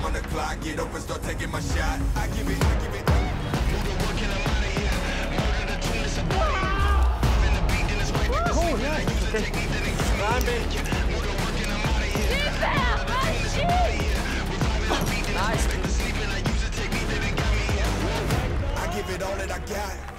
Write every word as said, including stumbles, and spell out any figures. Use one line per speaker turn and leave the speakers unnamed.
on the clock, get up and start taking my shot. I give it, I give it. Move the work and I'm out of here. Murder the tune, it's a party. In the beat, then it's right back to sleep. I use the technique that ain't used. Move the work and I'm out of here. Murder the tune, it's a party. Reviving the beat, then it's right back to sleep. I use the technique that ain't got me here. I give it all that I got.